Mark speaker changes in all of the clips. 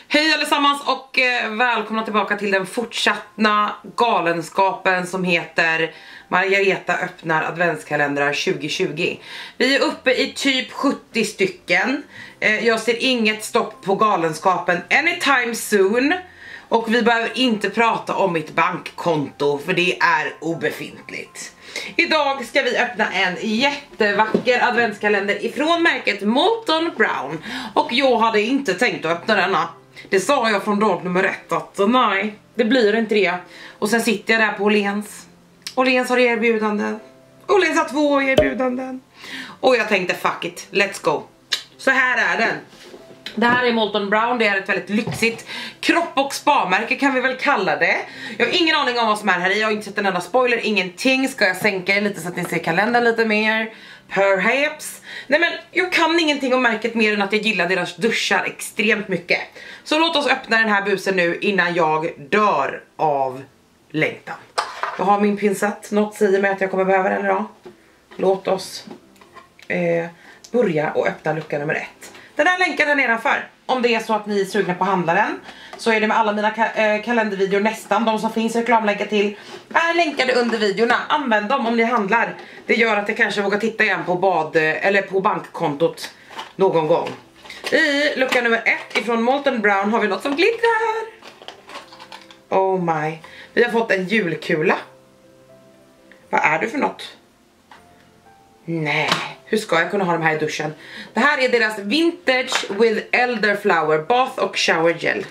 Speaker 1: Hej allesammans och välkomna tillbaka till den fortsatta galenskapen som heter Margareta öppnar adventskalendrar 2020. Vi är uppe i typ 70 stycken. Jag ser inget stopp på galenskapen anytime soon. Och vi behöver inte prata om mitt bankkonto för det är obefintligt. Idag ska vi öppna en jättevacker adventskalender ifrån märket Molton Brown. Och jag hade inte tänkt att öppna denna. Det sa jag från dag nummer 1 att nej, det blir inte det. Och sen sitter jag där på Åhléns. Åhléns har erbjudanden. Åhléns har 2 erbjudanden. Och jag tänkte fuck it, let's go. Så här är den. Det här är Molton Brown, det är ett väldigt lyxigt kropp- och spa-märke kan vi väl kalla det. Jag har ingen aning om vad som är här i, jag har inte sett en enda spoiler, ingenting. Ska jag sänka det lite så att ni ser kalendern lite mer? Perhaps. Nej men jag kan ingenting om märket mer än att jag gillar deras duschar extremt mycket. Så låt oss öppna den här busen nu innan jag dör av längtan. Jag har min pincett, något säger mig att jag kommer behöva den idag. Låt oss börja och öppna lucka nummer 1. Den här länkar här nedanför. Om det är så att ni är sugna på handlaren så är det med alla mina kalendervideor nästan. De som finns reklamlänkar till är länkade under videorna. Använd dem om ni handlar. Det gör att jag kanske vågar titta igen på eller på bankkontot någon gång. I lucka nummer 1 ifrån Molton Brown har vi något som glittrar. Oh my. Vi har fått en julkula. Vad är det för något? Nej, hur ska jag kunna ha de här i duschen? Det här är deras Vintage with Elderflower Bath och Shower Gel.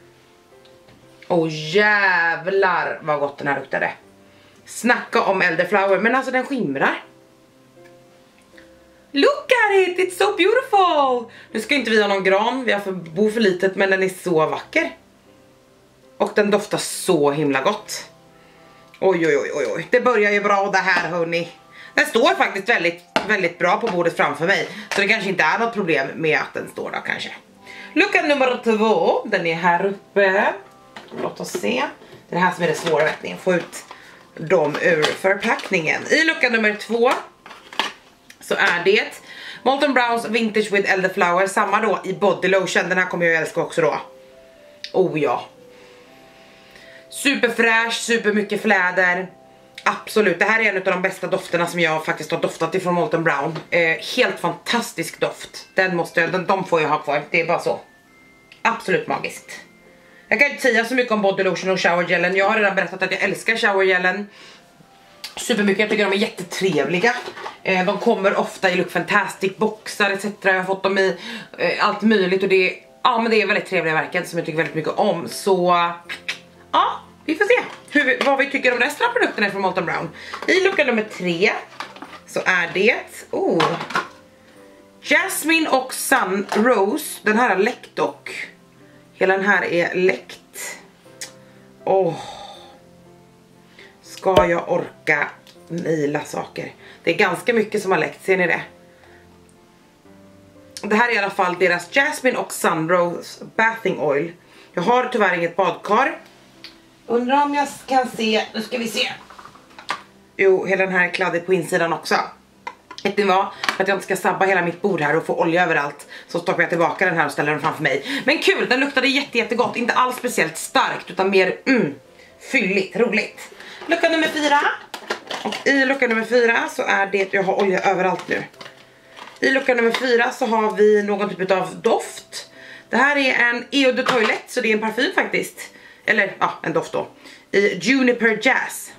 Speaker 1: Åh jävlar vad gott den här luktade. Snacka om Elderflower, men alltså den skimrar. Look at it, it's so beautiful. Nu ska inte vi ha någon gran, vi har bo för litet, men den är så vacker. Och den doftar så himla gott. Oj oj oj oj oj, det börjar ju bra det här hörni. Den står faktiskt väldigt bra på bordet framför mig. Så det kanske inte är något problem med att den står där kanske. Lucka nummer 2, den är här uppe. Låt oss se. Det är det här som är det svåra, vet ni. Få ut dem ur förpackningen. I lucka nummer 2 så är det Molton Browns Vintage with Elderflower. Samma då i body lotion. Den här kommer jag älska också då. Oh ja. Superfräsch, super mycket fläder. Absolut, det här är en av de bästa dofterna som jag faktiskt har doftat ifrån Molton Brown. Helt fantastisk doft. De får jag ha kvar, det är bara så. Absolut magiskt. Jag kan inte säga så mycket om body lotion och showergelen. Jag har redan berättat att jag älskar showergelen supermycket, jag tycker de är jättetrevliga. De kommer ofta i Look Fantastic boxar etc. Jag har fått dem i allt möjligt och det är väldigt trevliga verken som jag tycker väldigt mycket om. Så ja, vi får se vad vi tycker om resten av produkterna från Molton Brown. I lucka nummer 3 så är det Jasmine och Sun Rose. Den här är läckt dock. Hela den här är läckt. Ska jag orka nila saker? Det är ganska mycket som har läckt, ser ni det? Det här är i alla fall deras Jasmine och Sun Rose Bathing Oil. Jag har tyvärr inget badkar. Undrar om jag kan se, nu ska vi se. Jo, hela den här är kladdig på insidan också. Vet ni vad? För att jag inte ska sabba hela mitt bord här och få olja överallt så stoppar jag tillbaka den här och ställer den framför mig. Men kul, den luktade jättegott. Inte alls speciellt starkt utan mer fylligt, roligt. Lucka nummer 4. Och i lucka nummer 4 så är det, jag har olja överallt nu. I lucka nummer 4 så har vi någon typ av doft. Det här är en Eau de Toilette, så det är en parfym faktiskt. Eller ja, en doft då. I Juniper Jazz.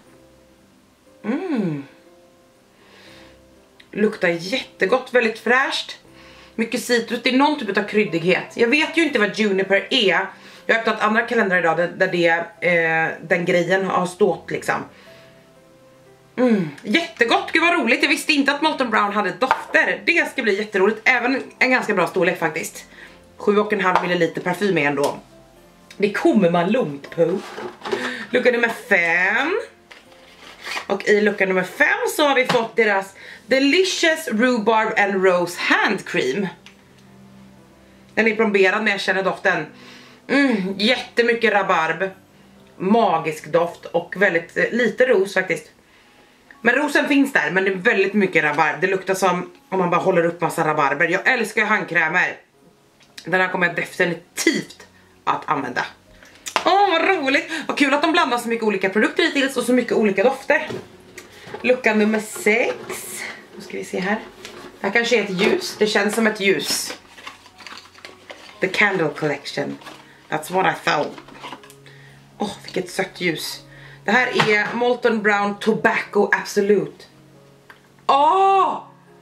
Speaker 1: Luktar jättegott, väldigt fräscht. Mycket citrus, det är någon typ av kryddighet. Jag vet ju inte vad Juniper är. Jag har öppnat andra kalendrar idag där den grejen har stått liksom. Jättegott, gud vad roligt. Jag visste inte att Molton Brown hade dofter. Det ska bli jätteroligt, även en ganska bra storlek faktiskt. 7,5 ml parfym är ändå. Det kommer man långt på. Lucka nummer 5. Och i lucka nummer 5 så har vi fått deras Delicious Rhubarb and Rose Hand Cream. Den är plomberad men jag känner doften. Jättemycket rabarb. Magisk doft och väldigt lite ros faktiskt. Men rosen finns där, men det är väldigt mycket rabarb. Det luktar som om man bara håller upp massa rabarber. Jag älskar handkrämer. Den här kommer jag definitivt att använda. Åh, vad roligt! Vad kul att de blandar så mycket olika produkter hittills och så mycket olika dofter. Lucka nummer 6. Nu ska vi se här. Det här kanske är ett ljus. Det känns som ett ljus. The Candle Collection. That's what I thought. Åh, vilket sött ljus. Det här är Molten Brown Tobacco Absolute. Åh!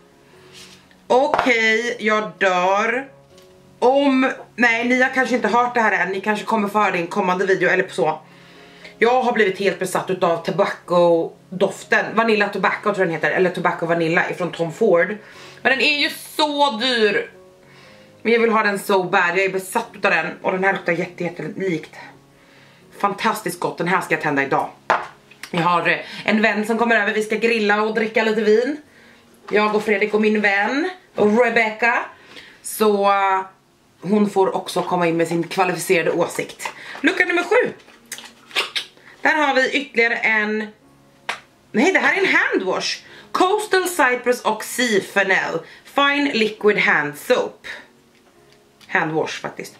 Speaker 1: Okej, jag dör. Nej, ni har kanske inte hört det här än. Ni kanske kommer få höra det i en kommande video eller på så. Jag har blivit helt besatt utav tobacco-doften. Vanilla Tobacco tror jag den heter. Eller Tobacco Vanilla ifrån Tom Ford. Men den är ju så dyr. Men jag vill ha den so bad. Jag är besatt utav den. Och den här luktar jättelikt. Fantastiskt gott. Den här ska jag tända idag. Jag har en vän som kommer över. Vi ska grilla och dricka lite vin. Jag och Fredrik och min vän. Och Rebecca. Så hon får också komma in med sin kvalificerade åsikt. Lucka nummer 7. Där har vi ytterligare en... Nej, det här är en handwash. Coastal Cypress och Sea Fennel Fine Liquid Hand Soap. Handwash faktiskt.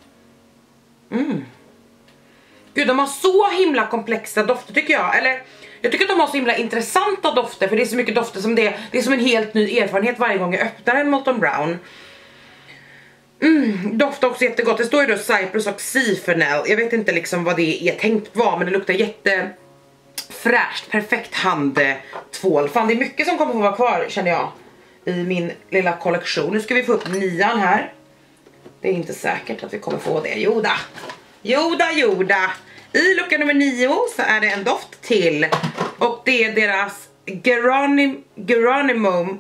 Speaker 1: Gud, de har så himla komplexa dofter tycker jag. Eller, jag tycker att de har så himla intressanta dofter. För det är så mycket dofter som det är som en helt ny erfarenhet varje gång jag öppnar en Molten Brown. Doftar också jättegott. Det står ju då Cypress och Sea Fennel. Jag vet inte liksom vad det är tänkt vara, men det luktar jättefräscht. Perfekt handtvål. Fan, det är mycket som kommer få vara kvar känner jag i min lilla kollektion. Nu ska vi få upp 9 här. Det är inte säkert att vi kommer få det. Joda. I lucka nummer 9 så är det en doft till. Och det är deras Geronimo.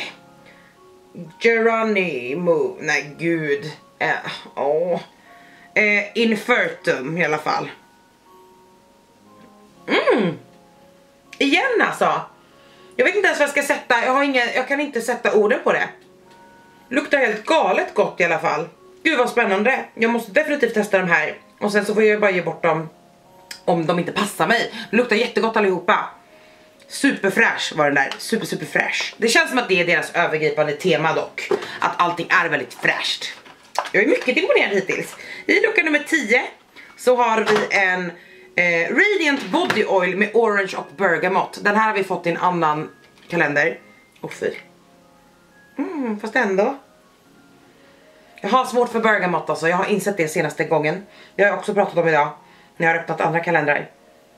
Speaker 1: Nej gud. Infertum i alla fall. Igen alltså. Jag vet inte ens vad jag ska sätta. Jag kan inte sätta orden på det. Luktar helt galet gott i alla fall. Gud vad spännande. Jag måste definitivt testa de här. Och sen så får jag bara ge bort dem om de inte passar mig. Det luktar jättegott allihopa. Superfräsch var den där. Super fräsch. Det känns som att det är deras övergripande tema dock. Att allting är väldigt fräscht. Jag är mycket imponerad hittills. I lucka nummer 10 så har vi en Radiant Body Oil med Orange och Bergamot. Den här har vi fått i en annan kalender. Och fy. Fast ändå. Jag har svårt för Bergamot alltså. Jag har insett det senaste gången. Det har jag också pratat om idag. När jag har öppnat andra kalendrar.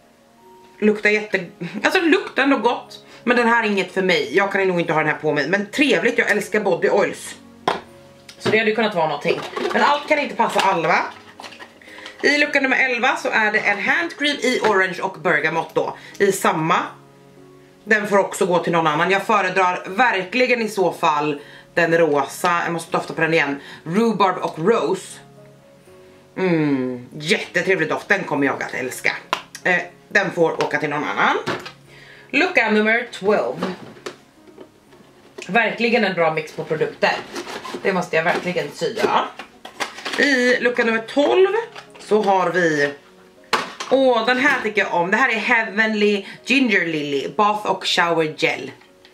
Speaker 1: Alltså det luktar ändå gott. Men den här är inget för mig. Jag kan nog inte ha den här på mig. Men trevligt, jag älskar body oils. Så det hade ju kunnat vara någonting. Men allt kan inte passa alla va? I lucka nummer 11 så är det en handcream i orange och bergamot då. I samma. Den får också gå till någon annan. Jag föredrar verkligen i så fall den rosa. Jag måste dofta på den igen. Rhubarb och rose. Jättetrevlig doft. Den kommer jag att älska. Den får åka till någon annan. Lucka nummer 12. Verkligen en bra mix på produkter. Det måste jag verkligen säga. I lucka nummer 12 så har vi... den här tycker jag om. Det här är Heavenly Ginger Lily Bath och Shower Gel.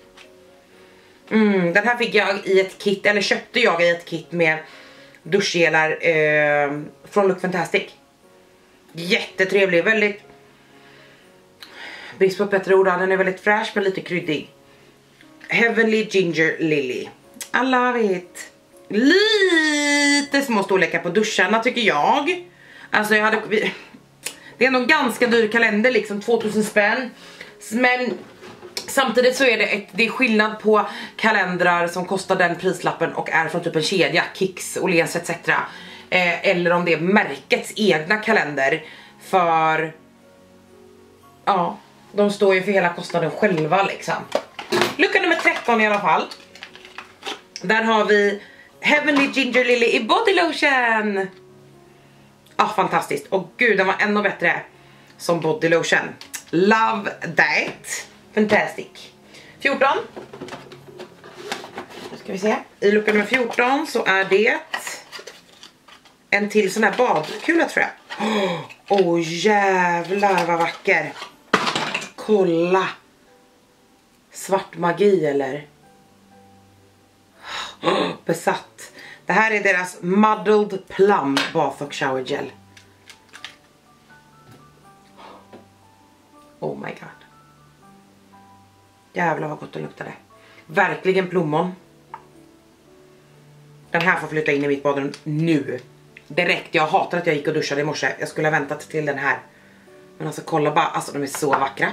Speaker 1: Den här fick jag i ett kit. Eller köpte jag i ett kit med duschgelar från Look Fantastic. Jättetrevlig. Väldigt... brist på bättre ord. Den är väldigt fräsch men lite kryddig. Heavenly Ginger Lily. I love it. Lite små storlekar på duscharna tycker jag. Alltså jag hade... det är nog ganska dyr kalender liksom. 2000 spänn. Men samtidigt så är det är skillnad på kalendrar som kostar den prislappen och är från typ en kedja. Kicks, Åhléns etc. Eller om det är märkets egna kalender. För... ja, de står ju för hela kostnaden själva liksom. Lucka nummer 13 i alla fall. Där har vi Heavenly Ginger Lily i Body Lotion. Fantastiskt. Och gud, den var ännu bättre som body lotion. Love that. Fantastic. 14. Nu ska vi se. I lucka nummer 14 så är det en till sån här badkula tror jag. Jävlar vad vacker. Kolla. Svart magi eller? Besatt. Det här är deras Muddled Plum Bath och Shower Gel. my god. Jävlar vad gott den luktade. Verkligen plommon. Den här får flytta in i mitt badrum nu. Direkt, jag hatar att jag gick och duschade i morse. Jag skulle ha väntat till den här. Men alltså kolla bara, alltså de är så vackra.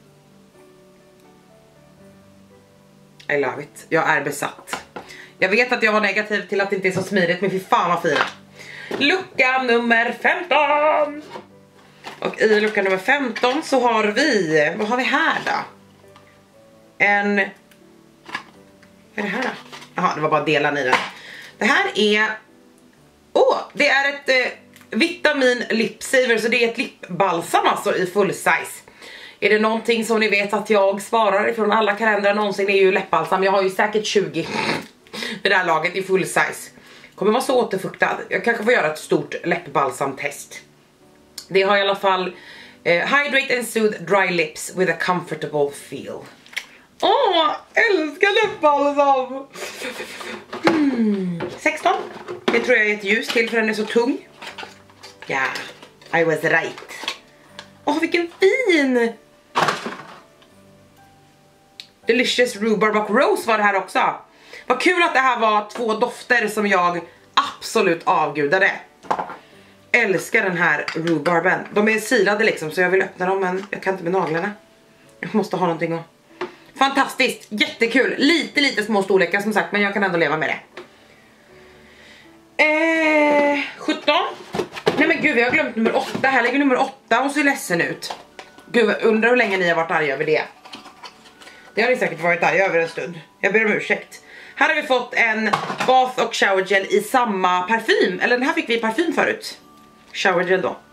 Speaker 1: I love it, jag är besatt. Jag vet att jag var negativ till att det inte är så smidigt, men fy fan vad fina. Lucka nummer 15. Och i lucka nummer 15 så har vi, vad har vi här då? Vad är det här då? Jaha, det var bara delarna i den. Det här är, det är ett vitamin lipsaver, så det är ett lipbalsam alltså i full size. Är det någonting som ni vet att jag sparar ifrån alla kalendrar någonsin, är ju läppbalsam. Jag har ju säkert 20 vid det här laget i full size. Kommer vara så återfuktad. Jag kanske får göra ett stort läppbalsamtest. Det har i alla fall Hydrate and Soothe Dry Lips with a comfortable feel. Älskar läppbalsam. 16. Det tror jag är ett ljus till för den är så tung. Ja, I was right. Vilken fin. Delicious Rhubarb och Rose var det här också. Vad kul att det här var 2 dofter som jag absolut avgudade. Älskar den här rhubarben. De är silade liksom, så jag vill öppna dem, men jag kan inte med naglarna. Jag måste ha någonting att... Fantastiskt, jättekul. Lite små storlekar som sagt, men jag kan ändå leva med det. 17. Nej men gud, vi har glömt nummer 8. Här ligger nummer 8 och ser ledsen ut. Gud, undrar hur länge ni har varit arga över det. Det har ni säkert varit arga över en stund. Jag ber om ursäkt. Här har vi fått en bath och shower gel i samma parfym. Eller den här fick vi i parfym förut. Shower gel då.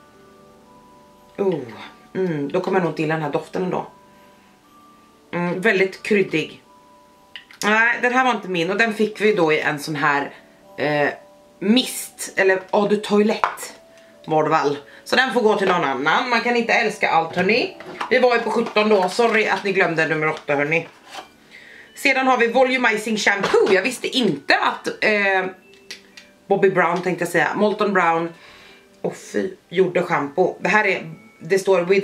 Speaker 1: Då kommer jag nog till den här doften ändå. Väldigt kryddig. Nej, den här var inte min. Och den fick vi då i en sån här mist. Eller eau de toilette var det väl. Så den får gå till någon annan. Man kan inte älska allt, hörni. Vi var ju på 17 då. Sorry att ni glömde nummer 8, hörni. Sedan har vi Volumizing Shampoo. Jag visste inte att Bobbi Brown, tänkte jag säga, Molton Brown och gjorde shampoo. Det här är, det står with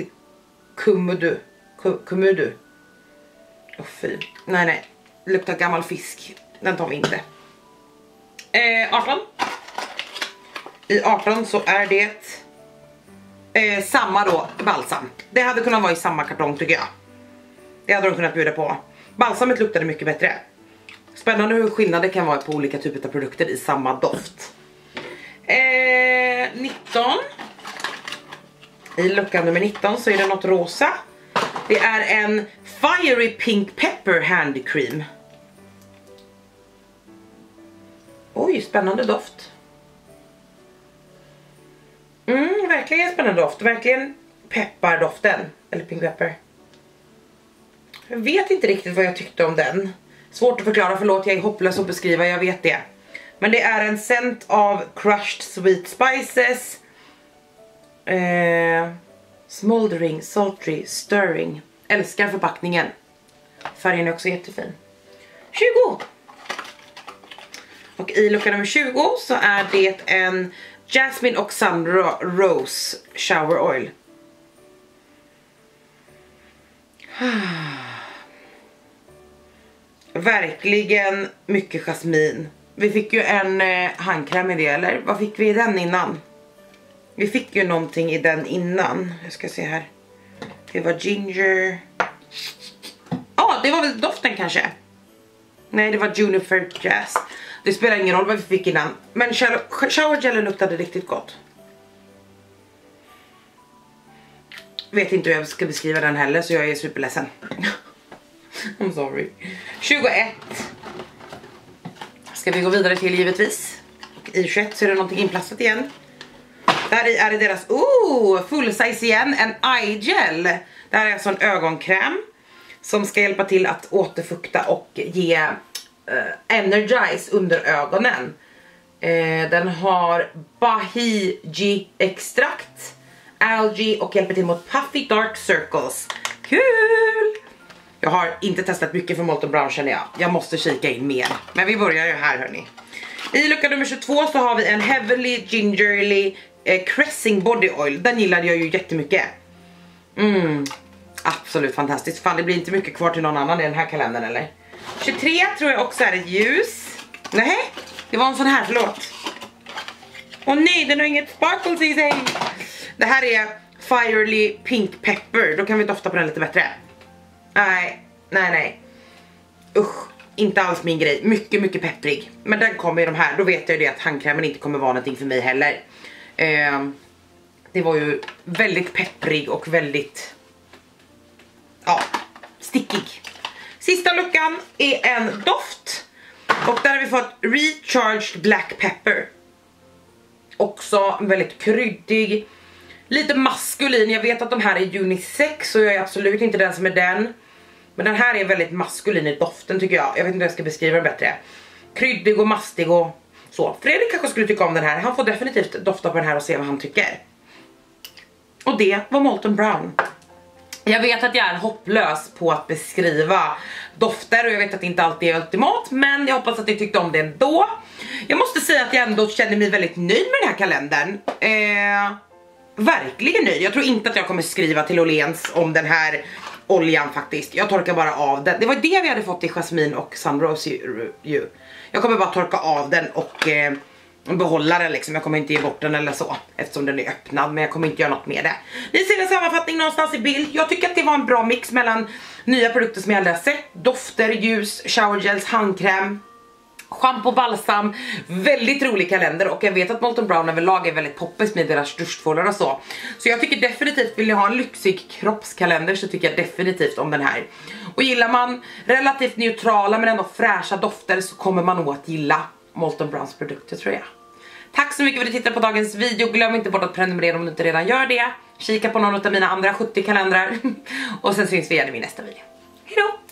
Speaker 1: Kumudu. Fy. Nej, det luktar gammal fisk. Den tar vi inte. 18. I 18 så är det samma då balsam. Det hade kunnat vara i samma kartong tycker jag. Det hade de kunnat bjuda på. Balsamet luktade mycket bättre. Spännande hur skillnader kan vara på olika typer av produkter i samma doft. 19. I luckan nummer 19 så är det något rosa. Det är en Fiery Pink Pepper Handy Cream. Oj, spännande doft. Verkligen spännande doft. Verkligen peppardoften. Eller pink pepper. Jag vet inte riktigt vad jag tyckte om den. Svårt att förklara, förlåt, jag är hopplös att beskriva, jag vet det. Men det är en scent av crushed sweet spices. Smoldering, sultry, stirring. Älskar förpackningen. Färgen är också jättefin. 20. Och i lucka nummer 20 så är det en Jasmine och Sandra Rose Shower Oil. Verkligen mycket jasmin. Vi fick ju en handkräm i det, eller? Vad fick vi i den innan? Vi fick ju någonting i den innan. Jag ska se här. Det var ginger. Det var väl doften kanske. Nej, det var juniper jazz. Det spelar ingen roll vad vi fick innan. Men showergelen luktade riktigt gott. Vet inte hur jag ska beskriva den heller, så jag är superledsen. I'm sorry. 21. Ska vi gå vidare till givetvis. Och i 21 så är det någonting inplastat igen. Där är det deras, full size igen, en eye gel. Det här är alltså en ögonkräm som ska hjälpa till att återfukta och ge energize under ögonen. Den har Bahiji extrakt, algae och hjälper till mot puffy dark circles. Kul! Jag har inte testat mycket för Molton Brown, känner jag. Jag måste kika in mer. Men vi börjar ju här, hörni. I lucka nummer 22 så har vi en Heavenly Gingerly Cressing Body Oil. Den gillade jag ju jättemycket. Absolut fantastiskt. Fan, det blir inte mycket kvar till någon annan i den här kalendern, eller? 23 tror jag också är ett ljus. Nej, det var en sån här, förlåt. Åh nej, den har inget sparkles i sig. Det här är Fiery Pink Pepper. Då kan vi dofta på den lite bättre. Nej. Usch, inte alls min grej. Mycket pepprig. Men den kommer i de här. Då vet jag ju det att handkrämen inte kommer vara någonting för mig heller. Det var ju väldigt pepprig och väldigt, ja, stickig. Sista luckan är en doft. Och där har vi fått Recharged Black Pepper. Också väldigt kryddig. Lite maskulin. Jag vet att de här är unisex, så jag är absolut inte den som är den. Men den här är väldigt maskulin i doften tycker jag. Jag vet inte hur jag ska beskriva den bättre. Kryddig och mastig och så. Fredrik kanske skulle tycka om den här. Han får definitivt dofta på den här och se vad han tycker. Och det var Molten Brown. Jag vet att jag är hopplös på att beskriva dofter och jag vet att det inte alltid är ultimat, men jag hoppas att ni tyckte om det ändå. Jag måste säga att jag ändå känner mig väldigt nöjd med den här kalendern. Verkligen nöjd. Jag tror inte att jag kommer skriva till Åhléns om den här oljan faktiskt. Jag torkar bara av den. Det var det vi hade fått i Jasmine och Sunrose ju. Jag kommer bara torka av den och behålla den liksom. Jag kommer inte ge bort den eller så, eftersom den är öppnad, men jag kommer inte göra något med det. Ni ser en sammanfattning någonstans i bild. Jag tycker att det var en bra mix mellan nya produkter som jag aldrig har sett. Dofter, ljus, showergels, handkräm, shampoo, balsam. Väldigt rolig kalender. Och jag vet att Molten Brown överlag är väldigt poppis med deras duschtvålar och så. Så jag tycker definitivt, vill ni ha en lyxig kroppskalender så tycker jag definitivt om den här. Och gillar man relativt neutrala men ändå fräscha dofter så kommer man nog att gilla Molten Browns produkter, tror jag. Tack så mycket för att du tittade på dagens video. Glöm inte bort att prenumerera om du inte redan gör det. Kika på någon av mina andra 70 kalendrar. Och sen syns vi igen i min nästa video. Hejdå!